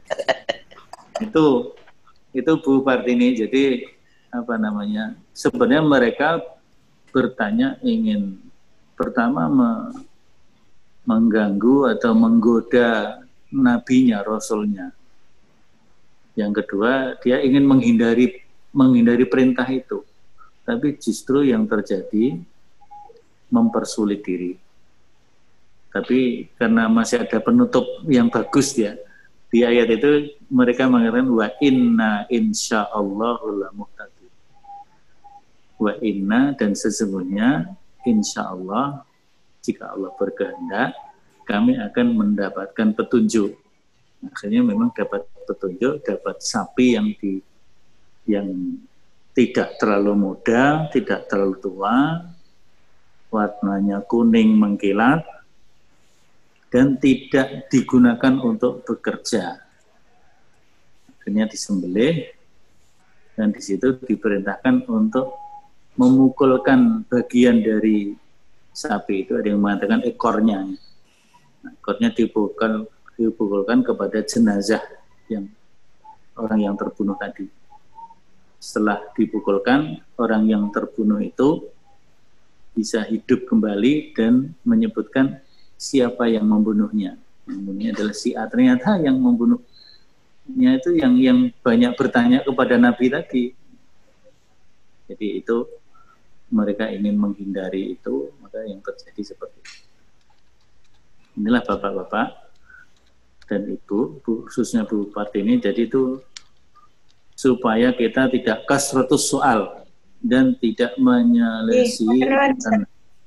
Itu Bu Partini. Jadi sebenarnya mereka bertanya ingin pertama mengganggu atau menggoda nabinya, rasulnya. Yang kedua, dia ingin menghindari perintah itu. Tapi justru yang terjadi mempersulit diri. Tapi karena masih ada penutup yang bagus ya, di ayat itu mereka mengatakan wa inna insyaallahu la muhtadun. Wa inna, dan sesungguhnya insyaallah, jika Allah berkehendak, kami akan mendapatkan petunjuk. Akhirnya memang dapat petunjuk, dapat sapi yang yang tidak terlalu muda, tidak terlalu tua, warnanya kuning mengkilat, dan tidak digunakan untuk bekerja. Akhirnya disembelih, dan di situ diperintahkan untuk memukulkan bagian dari sapi itu. Ada yang mengatakan ekornya. Ekornya dipukulkan kepada jenazah yang orang yang terbunuh tadi. Setelah dipukulkan, orang yang terbunuh itu bisa hidup kembali dan menyebutkan siapa yang membunuhnya. Yang membunuhnya adalah si A. Ternyata yang membunuhnya itu yang banyak bertanya kepada Nabi tadi. Jadi itu mereka ingin menghindari itu, maka yang terjadi seperti itu. Inilah bapak-bapak dan ibu, khususnya Bu Partini, jadi itu supaya kita tidak kasratus soal dan tidak menyelesaikan.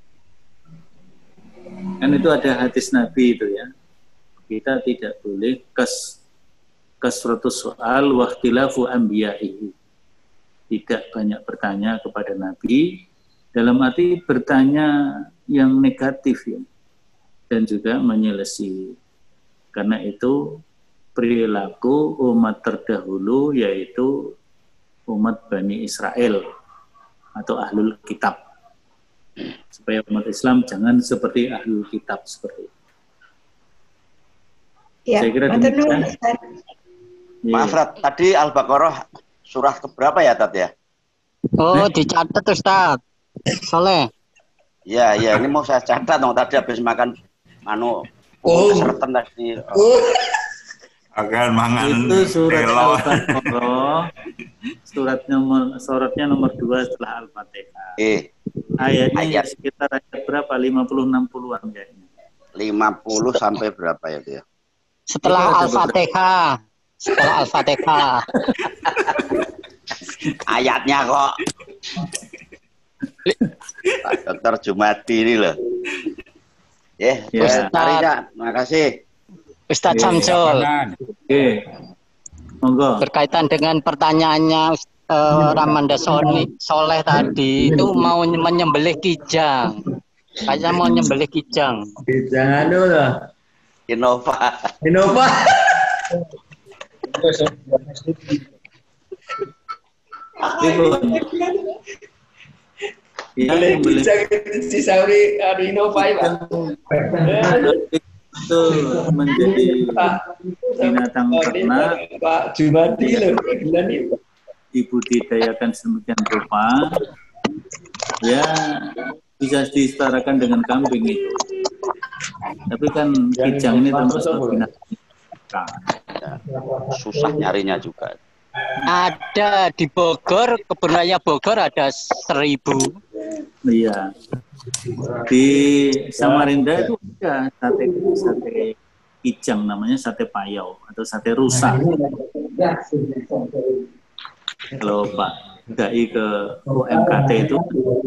Kan itu ada hadis Nabi itu ya. Kita tidak boleh kasratus soal wa ikhtilafu anbiya'ihi. Tidak banyak bertanya kepada Nabi, dalam arti bertanya yang negatif ya. Dan juga menyelesaikan. Karena itu perilaku umat terdahulu yaitu umat Bani Israel atau Ahlul Kitab. Supaya umat Islam jangan seperti Ahlul Kitab seperti itu. Ya, saya kira demikian. Maaf, Rat, tadi Al-Baqarah surah keberapa ya, Tat ya? Oh, dicatat Ustaz. Soleh. Ya, ini mau saya catat dong. Tadi habis makan kesereten tadi. Akan mangan itu surat Al-Baqarah, suratnya nomor 2 setelah Al-Fatihah. Ayatnya sekitar ayat berapa? 50-60-an kayaknya. 50 sampai berapa ya itu ya? Setelah Al-Fatihah. Setelah Al-Fatihah. Ayatnya kok. Pak Dokter Jumadi ini loh. Ustaz. Terima kasih. Ustaz Samsul. Monggo. Berkaitan dengan pertanyaannya Ramanda Soleh tadi, itu mau menyembelih kijang. Kayaknya mau menyembelih kijang. Kijang lah. Innova. Yang kijang si Sauri Innova Pak. Itu menjadi binatang ternak Pak Jumadi loh, dibudidayakan sedemikian rupa, ya bisa disetarakan dengan kambing itu. Tapi kan kijang ini termasuk binatang. Susah nyarinya juga. Ada di Bogor, kebun raya Bogor ada 1.000. Iya. Di Samarinda itu ada sate kijang, namanya sate payau atau sate rusa. Kalau Pak Dai ke UMKT itu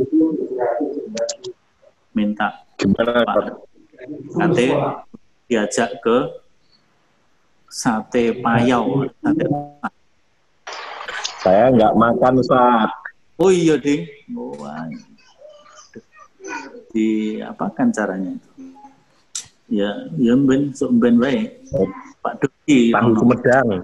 minta Pak Kate diajak ke sate payau, sate rusa. Saya nggak makan, Ustaz. Oh iya, Ding. Diapakan caranya itu? Ya ben baik. Pak Doki tahu Sumedang.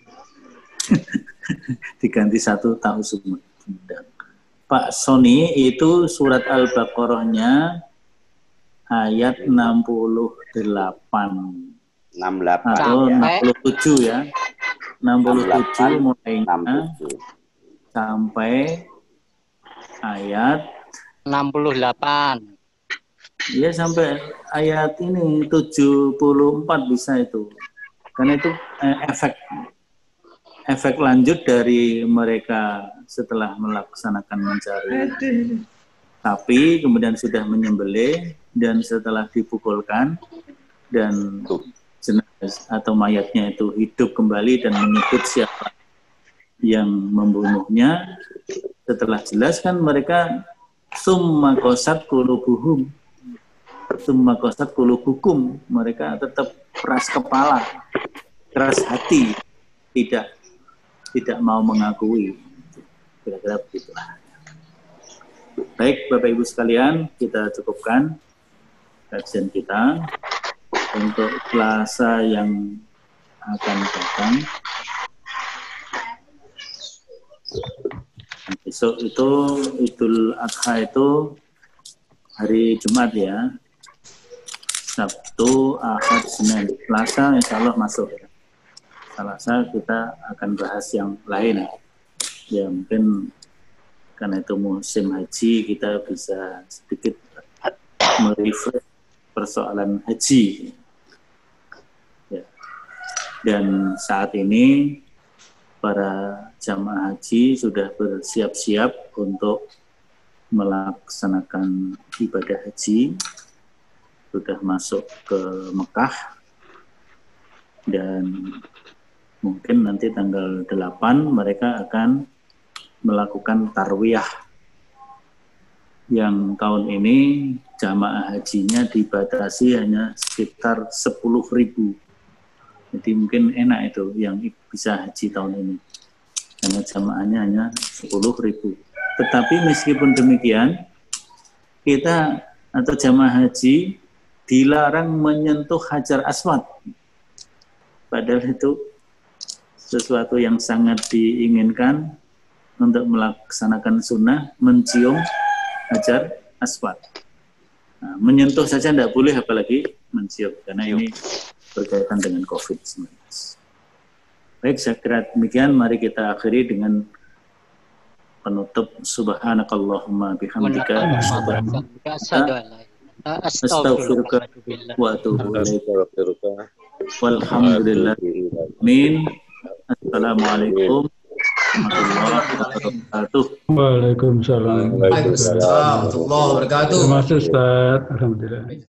Diganti 1 tahu Sumedang. Pak Sony itu surat Al-Baqarahnya ayat 68 atau 67 ya. 67 mulainya sampai ayat 68. Iya sampai ayat ini 74 bisa itu. Karena itu efek lanjut dari mereka setelah melaksanakan mencari sapi, kemudian sudah menyembelih dan setelah dipukulkan dan jenazah atau mayatnya itu hidup kembali dan menyebut siapa yang membunuhnya. Setelah jelas kan mereka summa qasat qulubuhum, summa qasat qulubukum, mereka tetap keras kepala, keras hati, tidak mau mengakui. Kira-kira begitulah. Baik, Bapak Ibu sekalian, kita cukupkan kajian kita untuk Selasa yang akan datang. Besok itu Idul Adha itu hari Jumat ya. Sabtu, Ahad, Senin. Selasa insya Allah masuk. Selasa kita akan bahas yang lain. Ya mungkin karena itu musim haji kita bisa sedikit merefresh persoalan haji. Ya. Dan saat ini para jamaah haji sudah bersiap-siap untuk melaksanakan ibadah haji, sudah masuk ke Mekah, dan mungkin nanti tanggal 8 mereka akan melakukan tarwiyah, yang tahun ini jamaah hajinya dibatasi hanya sekitar 10.000. Jadi mungkin enak itu yang bisa haji tahun ini, karena jamaahnya hanya 10.000. Tetapi meskipun demikian, kita atau jamaah haji dilarang menyentuh Hajar Aswad. Padahal itu sesuatu yang sangat diinginkan untuk melaksanakan sunnah, mencium Hajar Aswad. Nah, menyentuh saja tidak boleh, apalagi mencium, karena ini berkaitan dengan COVID-19. Baik, saya kira demikian. Mari kita akhiri dengan penutup. Subhanakallahumma bihamdika astaghfiruka wa atubu ilaik. Walhamdulillah. Amin. Assalamualaikum warahmatullahi wabarakatuh. Waalaikumsalam. Waalaikumsalam warahmatullahi wabarakatuh. Terima kasih Ustaz. Alhamdulillah.